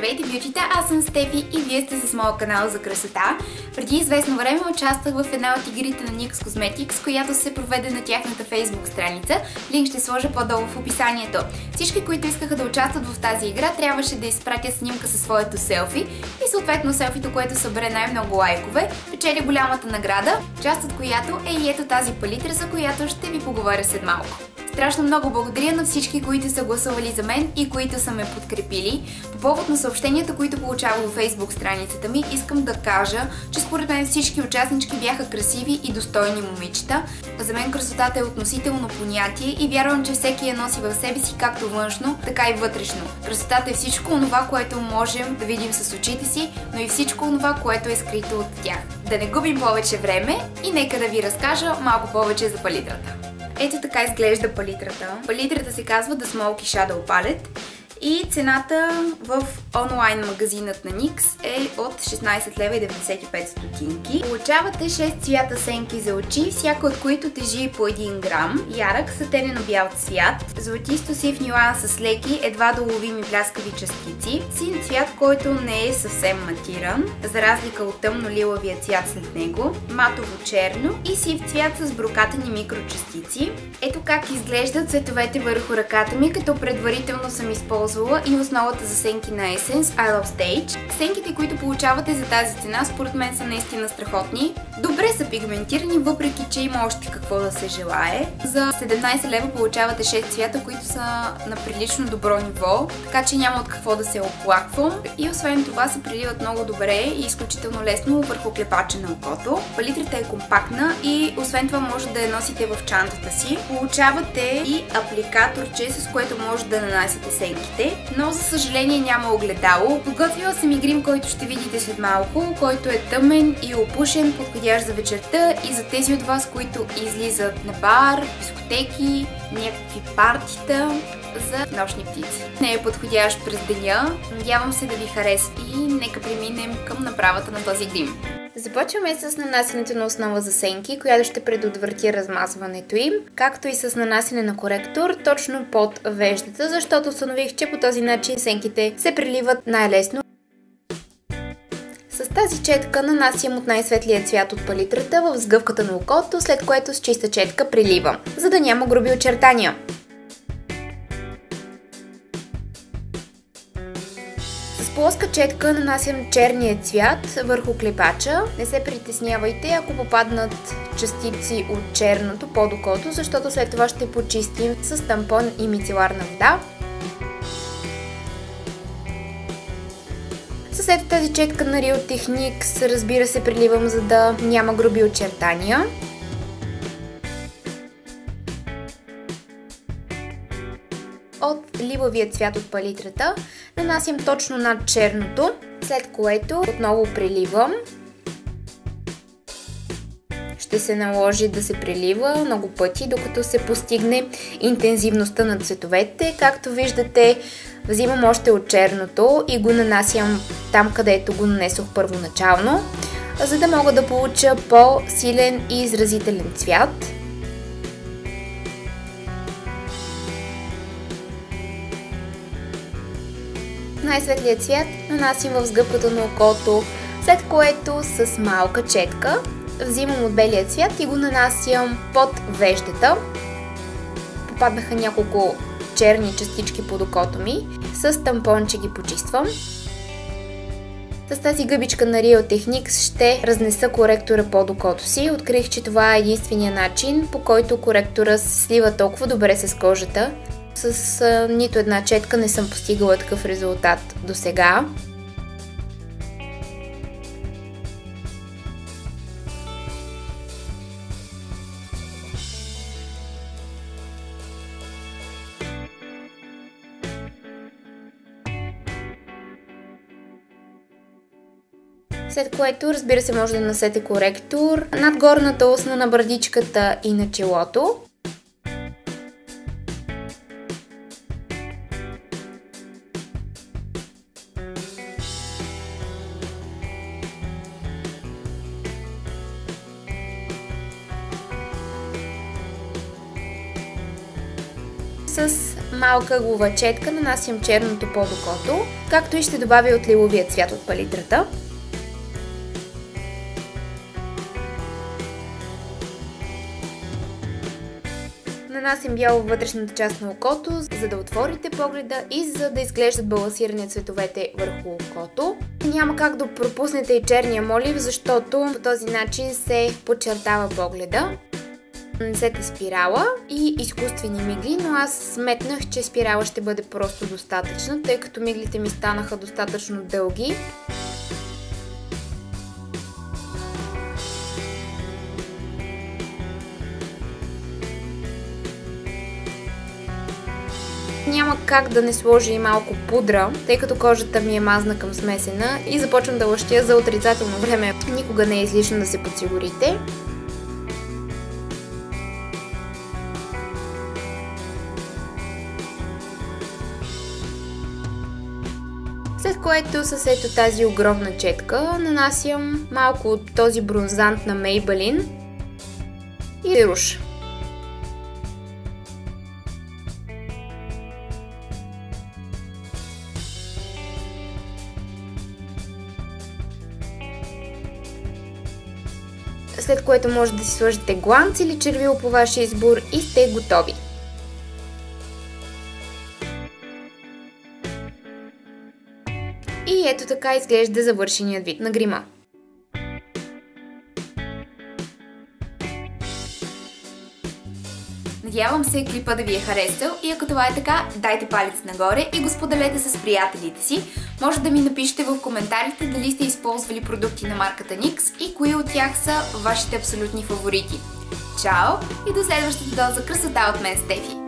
Здравейте, бютчета! Аз съм Стефи и вие сте с моя канал за красота. Преди известно време участвах в една от игрите на NYX Cosmetics, която се проведе на тяхната Facebook страница. Линк ще сложа по-долу в описанието. Всички, които искаха да участват в тази игра, трябваше да изпратят снимка със своето селфи и съответно селфито, което събере най-много лайкове, печели голямата награда, част от която е и ето тази палитра, за която ще ви поговоря след малко. Страшно много благодаря на всички, които са гласували за мен и които са ме подкрепили. По повод на съобщенията, които получавах във Facebook страницата ми, искам да кажа, че според мен всички участнички бяха красиви и достойни момичета. За мен красотата е относително понятие и вярвам, че всеки я носи в себе си както външно, така и вътрешно. Красотата е всичко онова, което можем да видим с очите си, но и всичко онова, което е скрито от тях. Да не губим повече време и нека да ви разкажа малко повече за палитрата. Ето така изглежда палитрата. Палитрата се казва The Smoky Shadow Palette и цената в онлайн магазинът на NYX е от 16 лева и 95 стотинки. Получавате 6 цвята сенки за очи, всяка от които тежи по 1 грам. Ярък сатенено-бял цвят, златисто-сив нюанс с леки, едва доловими бляскави частици, син цвят, който не е съвсем матиран, за разлика от тъмно-лилавия цвят след него, матово-черно и сив цвят с брокатани микрочастици. Ето как изглеждат цветовете върху ръката ми, като предварително съм използвала и основата за сенки на Essence I Love Stage. Сенките, които получавате за тази цена, според мен са наистина страхотни. Добре са пигментирани, въпреки че има още какво да се желае. За 17 лева получавате 6 цвята, които са на прилично добро ниво, така че няма от какво да се оплаквам. И освен това се преливат много добре и изключително лесно върху клепача на окото. Палитрата е компактна и освен това може да я носите в чантата си. Получавате и апликаторче, с което може да нанасяте сенките, но за съжаление няма огледало. Подготвила съм и грим, който ще видите след малко, който е тъмен и опушен, подходящ за вечерта и за тези от вас, които излизат на бар, дискотеки, някакви партита, за нощни птици. Не е подходящ през деня, надявам се да ви хареса и нека преминем към направата на този грим. Започваме с нанасянето на основа за сенки, която ще предотврати размазването им, както и с нанасяне на коректор точно под веждата, защото установих, че по този начин сенките се преливат най-лесно. С тази четка нанасям от най-светлия цвят от палитрата в сгъвката на окото, след което с чиста четка преливам, за да няма груби очертания. С плоска четка нанасям черния цвят върху клепача. Не се притеснявайте, ако попаднат частици от черното под окото, защото след това ще почистим с тампон и мицеларна вода. С ето тази четка на Real Techniques, разбира се, преливам, за да няма груби очертания. От лилавия цвят от палитрата нанасям точно над черното, след което отново преливам. Ще се наложи да се прелива много пъти, докато се постигне интензивността на цветовете. Както виждате, взимам още от черното и го нанасям там, където го нанесох първоначално, за да мога да получа по-силен и изразителен цвят. Най-светлият цвят нанасим в сгъвката на окото, след което с малка четка взимам от белия цвят и го нанасям под веждата. Попаднаха няколко черни частички под окото ми, с тампонче ги почиствам. С тази гъбичка на Real Techniques ще разнеса коректора под окото си. Открих, че това е единствения начин, по който коректора се слива толкова добре с кожата. С нито една четка не съм постигала такъв резултат до сега. След което, разбира се, може да нанесете коректор над горната устна, на брадичката и на челото. с малка ъглова четка нанасям черното под окото, както и ще добавя от лиловия цвят от палитрата. Нанасям бяло във вътрешната част на окото, за да отворите погледа и за да изглеждат балансирани цветовете върху окото. Няма как да пропуснете и черния молив, защото по този начин се подчертава погледа. Нанесете спирала и изкуствени мигли, но аз сметнах, че спирала ще бъде просто достатъчна, тъй като миглите ми станаха достатъчно дълги. Няма как да не сложа и малко пудра, тъй като кожата ми е мазна към смесена и започвам да лъщя за отрицателно време. Никога не е излишно да се подсигурите. След което с ето тази огромна четка нанасям малко от този бронзант на Maybelline и руш. След което може да си сложите гланц или червило по вашия избор и сте готови. И ето така изглежда завършеният вид на грима. Надявам се клипа да ви е харесал и ако това е така, дайте палец нагоре и го споделете с приятелите си. Може да ми напишете в коментарите дали сте използвали продукти на марката NYX и кои от тях са вашите абсолютни фаворити. Чао и до следващата доза красота от мен, Стефи!